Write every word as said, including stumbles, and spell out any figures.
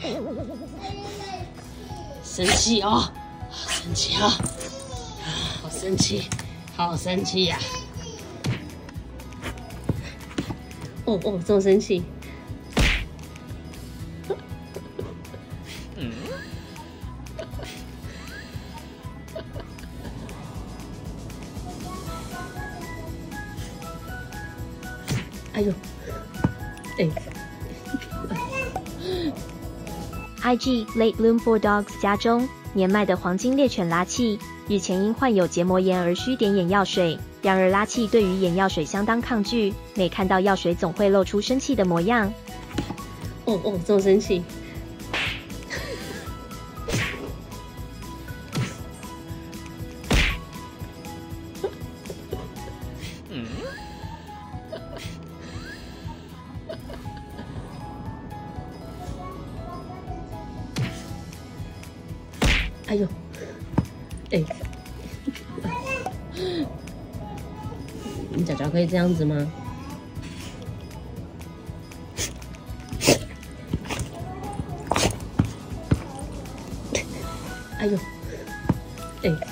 生气哦，生气哦，好生气，好生气呀！哦哦，这么生气。嗯。哎呦，哎。 I G Late Bloom for Dogs 家中年迈的黄金猎犬拉契，日前因患有结膜炎而需点眼药水。然而拉契对于眼药水相当抗拒，每看到药水总会露出生气的模样。 哦哦，这么生气。嗯。哎呦，哎，你脚脚可以这样子吗？哎呦，哎。